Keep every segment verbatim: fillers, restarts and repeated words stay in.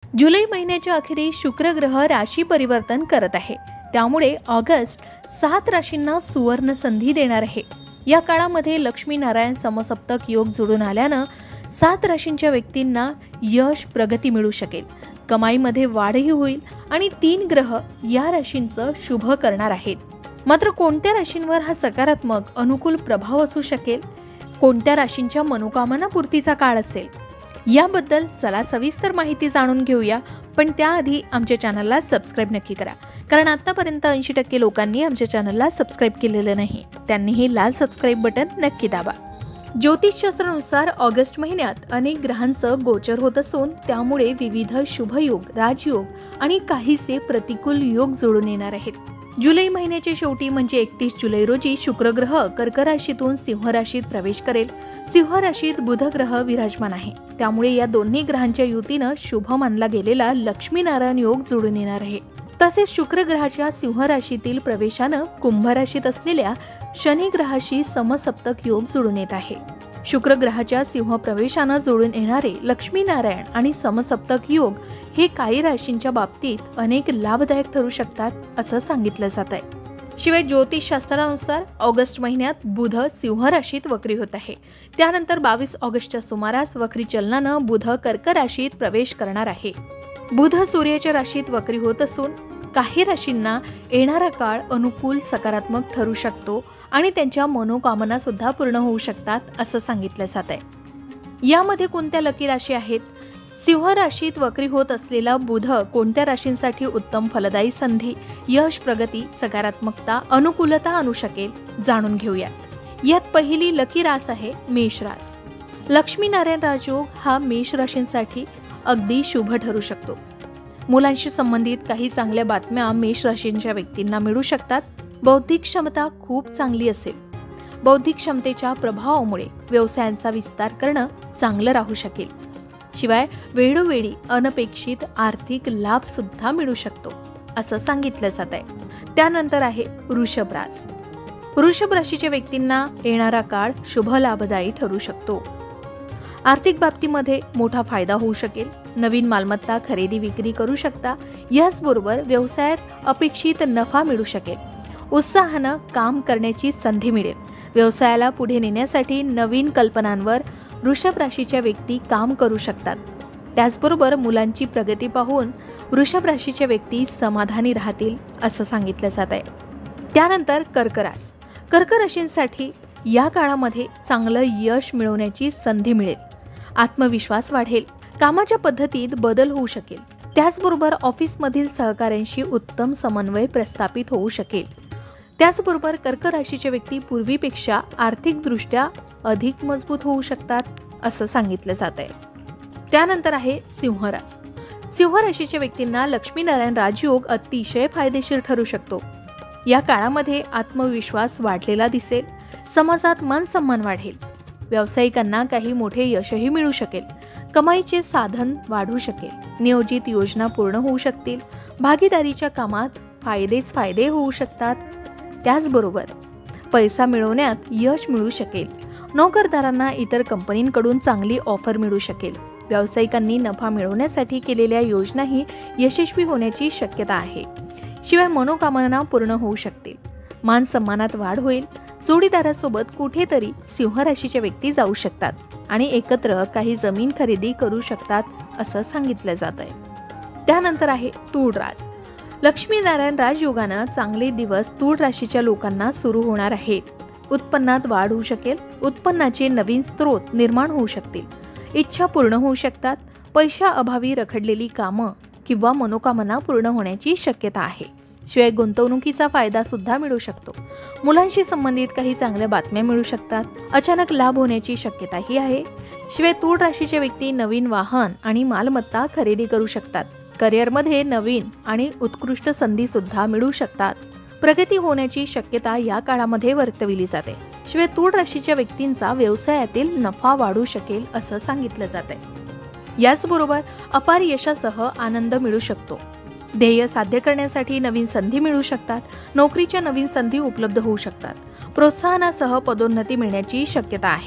जुलै महिन्याच्या अखेरीस शुक्र ग्रह राशी परिवर्तन करत आहे, त्यामुळे ऑगस्ट सात राशींना सुवर्ण संधी देणार आहे। या काळामध्ये लक्ष्मी नारायण समसप्तक योग जुळून आल्यानं सात राशींच्या व्यक्तींना यश प्रगती मिळू शकेल, कमाईमध्ये वाढही होईल आणि तीन ग्रह या राशींचं शुभ करणार आहेत। मात्र कोणत्या राशींवर हा सकारात्मक अनुकूल प्रभाव असू शकेल, कोणत्या राशींच्या मनोकामना पूर्तीचा काळ असेल, याबद्दल चला सविस्तर माहिती जाणून घेऊया। पण त्याआधी आमच्या चॅनलला सबस्क्राईब नक्की करा, कारण आतापर्यंत ऐंशी टक्के लोकांनी आमच्या चॅनलला सबस्क्राईब केलेलं नाही। त्यांनी हे लाल सबस्क्राईब बटन नक्की दाबा। ज्योतिषशास्त्रानुसार ऑगस्ट महिन्यात अनेक ग्रहांचं गोचर होत असून त्यामुळे विविध शुभयोग, राजयोग आणि काहीसे प्रतिकूल योग जुळून येणार आहेत। जुलै महिन्याच्या शेवटी म्हणजे एकतीस जुलै रोजी शुक्र ग्रह कर्क राशीतून सिंह राशीत प्रवेश करेल। सिंह राशीत बुध ग्रह विराजमान आहे, त्यामुळे या दोन्ही ग्रहांच्या युतीनं शुभ मानला गेलेला लक्ष्मी नारायण योग जुळून येणार आहे। तसेच शुक्र ग्रहाच्या सिंह राशीतील प्रवेशानं कुंभ राशीत असलेल्या शनी ग्रहाशी समसप्तक योग जुळून येत आहे। शुक्र ग्रहाच्या सिंह प्रवेशानं जुळून येणारे लक्ष्मी नारायण आणि समसप्तक योग हे काही राशींच्या बाबतीत अनेक लाभदायक ठरू शकतात असं सांगितलं जात आहे। शिवाय ज्योतिषशास्त्रानुसार ऑगस्ट महिन्यात बुध सिंह राशीत वक्री होत आहे, त्यानंतर बावीस ऑगस्टच्या सुमारास वक्री चलनानं बुध कर्क राशीत प्रवेश करणार आहे। बुध सूर्याच्या राशीत वक्री होत असून काही राशींना येणारा काळ अनुकूल सकारात्मक ठरू शकतो आणि त्यांच्या मनोकामना सुद्धा पूर्ण होऊ शकतात असं सांगितलं जात आहे। यामध्ये कोणत्या लकी राशी आहेत? सिंह राशीत वक्री होत असलेला बुध कोणत्या राशींसाठी उत्तम फलदायी संधी, यश, प्रगती, सकारात्मकता, अनुकूलता आणू शकेल, जाणून घेऊयात। यात पहिली लकी रास आहे मेष रास। लक्ष्मी नारायण राजयोग हा मेष राशींसाठी अगदी शुभ ठरू शकतो। मुलांशी संबंधित काही चांगल्या बातम्या मेष राशींच्या व्यक्तींना मिळू शकतात। बौद्धिक क्षमता खूप चांगली असेल। बौद्धिक क्षमतेच्या प्रभावामुळे व्यवसायांचा विस्तार करणं चांगलं राहू शकेल। शिवाय वेळोवेळी अनपेक्षित आर्थिक लाभ सुद्धा मिळू शकतो असं सांगितलं जात आहे। त्यानंतर आहे वृषभ रास। वृषभ राशीच्या व्यक्तींना येणारा काळ शुभ लाभदायी ठरू शकतो। आर्थिक बाबतीमध्ये मोठा फायदा होऊ शकेल। नवीन मालमत्ता खरेदी विक्री करू शकता। याचबरोबर व्यवसायात अपेक्षित नफा मिळू शकेल। उत्साहानं काम करण्याची संधी मिळेल। व्यवसायाला पुढे नेण्यासाठी नवीन कल्पनांवर वृषभ राशीच्या व्यक्ती काम करू शकतात। त्याचबरोबर मुलांची प्रगती पाहून वृषभ राशीच्या व्यक्ती समाधानी राहतील असं सांगितलं जात आहे। त्यानंतर कर्क रास। कर्क राशींसाठी या काळामध्ये चांगलं यश मिळवण्याची संधी मिळेल। आत्मविश्वास वाढेल। कामाच्या पद्धतीत बदल होऊ शकेल। त्याचबरोबर ऑफिसमधील सहकाऱ्यांशी उत्तम समन्वय प्रस्थापित होऊ शकेल। त्याचबरोबर कर्क राशीच्या व्यक्ती पूर्वीपेक्षा आर्थिकदृष्ट्या अधिक मजबूत होऊ शकतात असं सांगितलं जात आहे। त्यानंतर आहे सिंह रास। सिंह राशीच्या व्यक्तींना लक्ष्मी नारायण राजयोग अतिशय फायदेशीर ठरू शकतो। या काळामध्ये आत्मविश्वास वाढलेला दिसेल। समाजात मान सन्मान वाढेल। व्यावसायिकांना काही मोठे यशही मिळू शकेल। कमाईचे साधन वाढू शकेल। नियोजित योजना पूर्ण होऊ शकतील। भागीदारीच्या कामात फायदेच फायदे होऊ शकतात। त्याचबरोबर पैसा मिळवण्यात यश मिळू शकेल। नोकरदारांना इतर कंपनींकडून चांगली ऑफर मिळू शकेल। व्यावसायिकांनी नफा मिळवण्यासाठी केलेल्या योजनाही यशस्वी होण्याची शक्यता आहे। शिवाय मनोकामना पूर्ण होऊ शकतील। मान सन्मानात वाढ होईल। जोडीदारासोबत कुठेतरी सिंह राशीच्या व्यक्ती जाऊ शकतात आणि एकत्र काही जमीन खरेदी करू शकतात असं सांगितलं जात आहे। त्यानंतर आहे तुळ रास। लक्ष्मी नारायण राजयोगानं चांगले दिवस तुळ राशीच्या लोकांना सुरू होणार आहेत। उत्पन्नात वाढ होऊ शकेल। उत्पन्नाचे नवीन स्रोत निर्माण होऊ शकतील। इच्छा पूर्ण होऊ शकतात। पैशा अभावी रखडलेली कामं किंवा मनोकामना पूर्ण होण्याची शक्यता आहे। शिवाय गुंतवणुकीचा फायदा सुद्धा मिळू शकतो। मुलांशी संबंधित काही चांगल्या बातम्या मिळू शकतात। अचानक लाभ होण्याची शक्यताही आहे। शिवाय तुळ राशीच्या व्यक्ती नवीन वाहन आणि मालमत्ता खरेदी करू शकतात। करिअरमध्ये नवीन आणि उत्कृष्ट संधी सुद्धा मिळू शकतात। प्रगती होण्याची शक्यता या काळामध्ये वर्तविली जाते। शिवाय तुळ राशीच्या व्यक्तींचा व्यवसायातील नफा वाढू शकेल असं सांगितलं जात आहे। याचबरोबर अपार यशासह आनंद मिळू शकतो। ध्येय साध्य करण्यासाठी नवीन संधी मिळू शकतात। नोकरीच्या नवीन संधी उपलब्ध होऊ शकतात। प्रोत्साहनासह पदोन्नती मिळण्याची शक्यता आहे।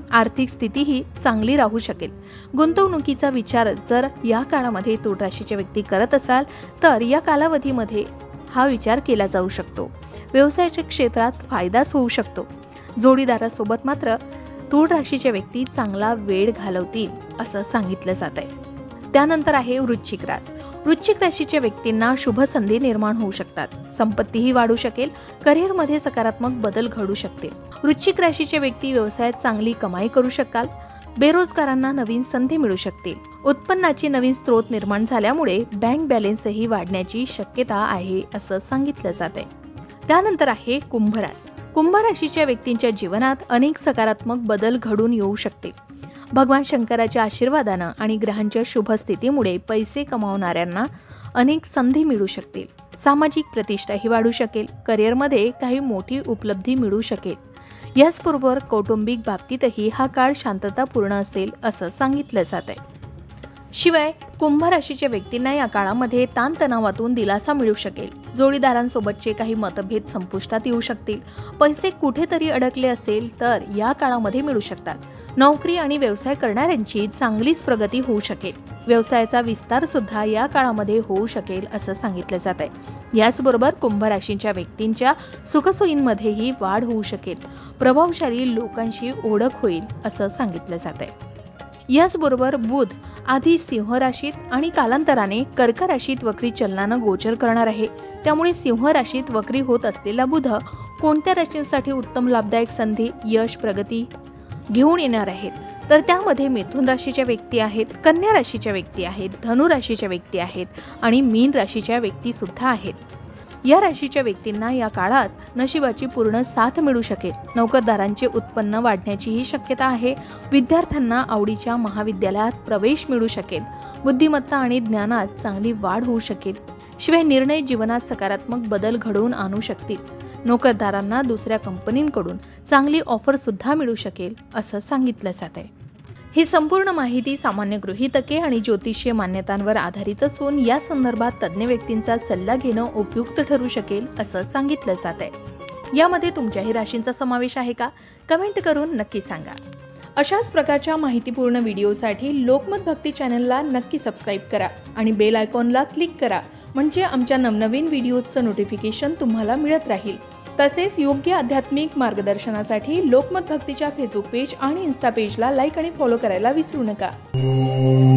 आर्थिक स्थितीही चांगली राहू शकेल। गुंतवणुकीचा विचार जर या काळामध्ये तूळ राशीचे व्यक्ती करत असाल तर या कालावधीमध्ये हा विचार केला जाऊ शकतो। व्यवसायाच्या क्षेत्रात फायदाच होऊ शकतो। जोडीदारासोबत मात्र तूळ राशीचे व्यक्ती चांगला वेळ घालवतील असं सांगितलं जात आहे। त्यानंतर आहे वृश्चिक रास। वृश्चिक राशीच्या व्यक्तींना शुभ संधी निर्माण होऊ शकतात। संपत्तीही वाढू शकेल। करिअरमध्ये सकारात्मक बदल घडू शकतील। वृश्चिक राशीचे व्यक्ती व्यवसायात चांगली कमाई करू शकाल। बेरोजगारांना नवीन संधी मिळू शकतील। उत्पन्नाची नवीन स्रोत निर्माण झाल्यामुळे बँक बॅलन्सही वाढण्याची शक्यता आहे असं सांगितलं जात आहे। त्यानंतर आहे कुंभ रास। कुंभ राशीच्या व्यक्तींच्या जीवनात अनेक सकारात्मक बदल घडून येऊ शकतील। भगवान शंकराच्या आशीर्वादानं आणि ग्रहांच्या शुभ स्थितीमुळे पैसे कमावणाऱ्यांना अनेक संधी मिळू शकतील। सामाजिक प्रतिष्ठाही वाढू शकेल। करिअरमध्ये काही मोठी उपलब्धी मिळू शकेल। याचबरोबर कौटुंबिक बाबतीतही हा काळ शांततापूर्ण असेल असं सांगितलं जात आहे। शिवाय कुंभ राशीच्या व्यक्तींना या काळामध्ये ताणतणावातून दिलासा मिळू शकेल। जोडीदारांसोबतचे काही मतभेद संपुष्टात येऊ शकतील। पैसे कुठेतरी अडकले असेल तर या काळामध्ये मिळू शकतात। नोकरी आणि व्यवसाय करणाऱ्यांची चांगलीच प्रगती होऊ शकेल। व्यवसायाचा विस्तार सुद्धा या काळामध्ये होऊ शकेल असं सांगितलं जात आहे। याचबरोबर कुंभ राशीच्या व्यक्तींच्या सुखसोयींमध्येही वाढ होऊ शकेल। प्रभावशाली लोकांशी ओळख होईल असं सांगितलं जात आहे। याचबरोबर बुध आधी सिंह राशीत आणि कालांतराने कर्क राशीत वक्री चलनानं गोचर करणार आहे। त्यामुळे सिंह राशीत वक्री होत असलेला बुध कोणत्या राशींसाठी उत्तम लाभदायक संधी, यश, प्रगती घेऊन येणार आहेत तर त्यामध्ये मिथुन राशीच्या व्यक्ती आहेत, कन्या राशीच्या व्यक्ती आहेत, धनु राशीच्या व्यक्ती आहेत आणि मीन राशीच्या व्यक्ती सुद्धा आहेत। या राशीच्या व्यक्तींना या काळात नशिबाची पूर्ण साथ मिळू शकेल। नोकरदारांचे उत्पन्न वाढण्याचीही शक्यता आहे। विद्यार्थ्यांना आवडीच्या महाविद्यालयात प्रवेश मिळू शकेल। बुद्धिमत्ता आणि ज्ञानात चांगली वाढ होऊ शकेल। शिवाय निर्णय जीवनात सकारात्मक बदल घडवून आणू शकतील। नोकरदारांना दुसऱ्या कंपनींकडून चांगली ऑफर सुद्धा मिळू शकेल असं सांगितलं जात आहे। ही संपूर्ण माहिती सामान्य गृहीतके आणि ज्योतिषीय मान्यतांवर आधारित असून या संदर्भात तज्ञ व्यक्तींचा सल्ला घेणं उपयुक्त ठरू शकेल असं सांगितलं जात आहे। यामध्ये तुमच्याही राशींचा समावेश आहे का? कमेंट करून नक्की सांगा। अशाच प्रकारच्या माहितीपूर्ण व्हिडिओसाठी लोकमत भक्ती चॅनलला नक्की सबस्क्राईब करा आणि बेल आयकॉनला क्लिक करा, म्हणजे आमच्या नवनवीन व्हिडिओचं नोटिफिकेशन तुम्हाला मिळत राहील। तसेच योग्य आध्यात्मिक मार्गदर्शनासाठी लोकमत भक्तीच्या फेसबुक पेज आणि इन्स्टा पेजला लाईक आणि फॉलो करायला विसरू नका।